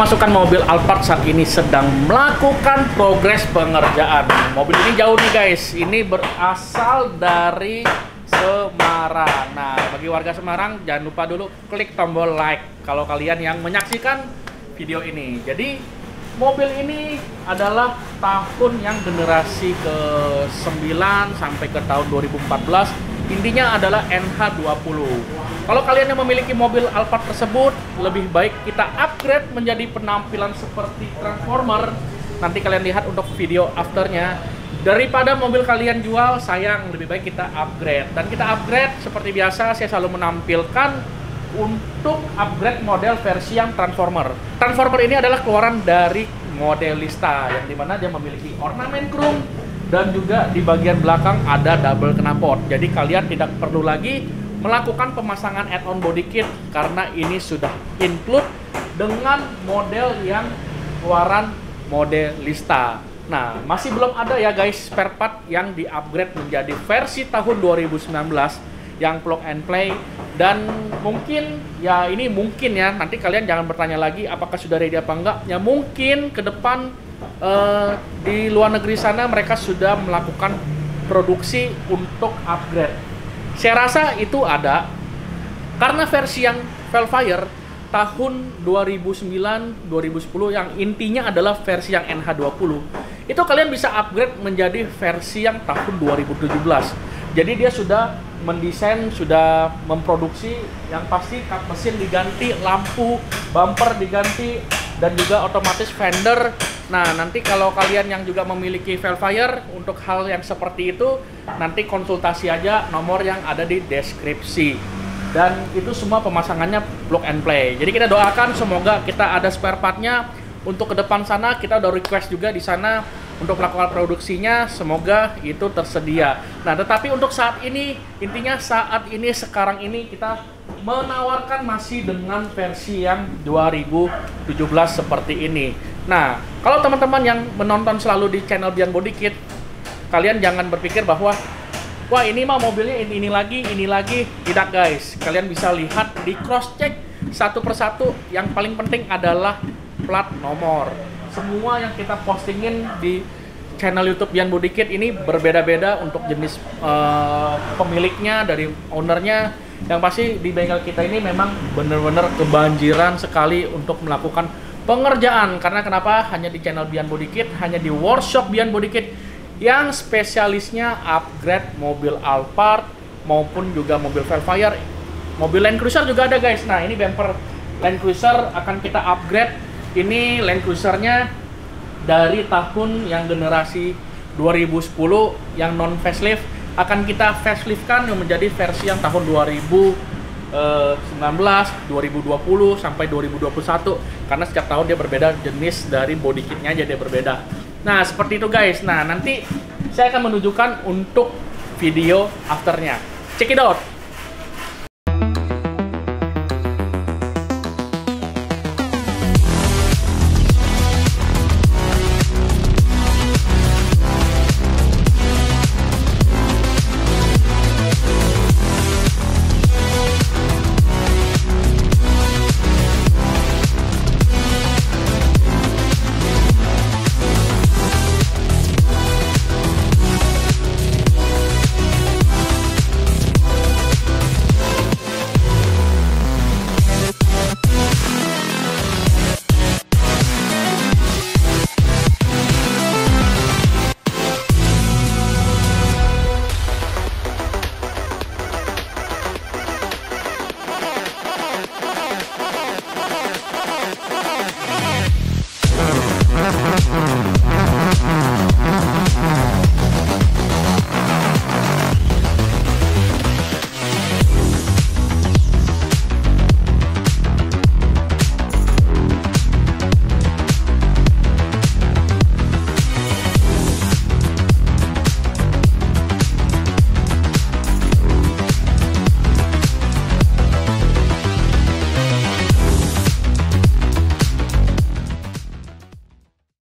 pemasukan mobil Alphard saat ini sedang melakukan progres pengerjaan. Mobil ini jauh nih guys, ini berasal dari Semarang. Nah, bagi warga Semarang jangan lupa dulu klik tombol like kalau kalian yang menyaksikan video ini. Jadi mobil ini adalah tahun yang generasi ke-9 sampai ke tahun 2014. Intinya adalah NH20. Kalau kalian yang memiliki mobil Alphard tersebut, lebih baik kita upgrade menjadi penampilan seperti Transformer. Nanti kalian lihat untuk video afternya. Daripada mobil kalian jual, sayang, lebih baik kita upgrade. Dan kita upgrade seperti biasa, saya selalu menampilkan untuk upgrade model versi yang Transformer. Transformer ini adalah keluaran dari Modelista, yang dimana dia memiliki ornamen chrome dan juga di bagian belakang ada double knalpot. Jadi kalian tidak perlu lagi melakukan pemasangan add-on body kit karena ini sudah include dengan model yang keluaran Modelista. Nah, masih belum ada ya guys spare part yang di-upgrade menjadi versi tahun 2019 yang plug and play. Dan mungkin ya ini mungkin ya, nanti kalian jangan bertanya lagi apakah sudah ready apa enggak. Ya mungkin ke depan di luar negeri sana mereka sudah melakukan produksi untuk upgrade. Saya rasa itu ada karena versi yang Velfire tahun 2009-2010 yang intinya adalah versi yang NH20 itu kalian bisa upgrade menjadi versi yang tahun 2017. Jadi dia sudah mendesain, sudah memproduksi yang pasti kap mesin diganti, lampu bumper diganti, dan juga otomatis fender. Nah, nanti kalau kalian yang juga memiliki Velfire untuk hal yang seperti itu, nanti konsultasi aja nomor yang ada di deskripsi. Dan itu semua pemasangannya plug and play. Jadi kita doakan semoga kita ada spare partnya untuk ke depan sana. Kita udah request juga di sana untuk melakukan produksinya, semoga itu tersedia. Nah, tetapi untuk saat ini, intinya saat ini, sekarang ini kita menawarkan masih dengan versi yang 2017 seperti ini. Nah, kalau teman-teman yang menonton selalu di channel Bian Body Kit, kalian jangan berpikir bahwa wah ini mah mobilnya ini lagi. Tidak guys, kalian bisa lihat di cross check satu persatu. Yang paling penting adalah plat nomor. Semua yang kita postingin di channel YouTube Bian Body Kit ini berbeda-beda untuk jenis pemiliknya, dari ownernya. Yang pasti di bengkel kita ini memang benar-benar kebanjiran sekali untuk melakukan pengerjaan. Karena kenapa? Hanya di channel Bian Body Kit, hanya di workshop Bian Body Kit yang spesialisnya upgrade mobil Alphard maupun juga mobil Velfire. Mobil Land Cruiser juga ada guys. Nah, ini bumper Land Cruiser akan kita upgrade. Ini Land Cruiser-nya dari tahun yang generasi 2010 yang non facelift akan kita facelift-kan yang menjadi versi yang tahun 2019, 2020 sampai 2021 karena setiap tahun dia berbeda jenis dari body kitnya aja dia berbeda. Nah, seperti itu guys. Nah, nanti saya akan menunjukkan untuk video afternya. Check it out.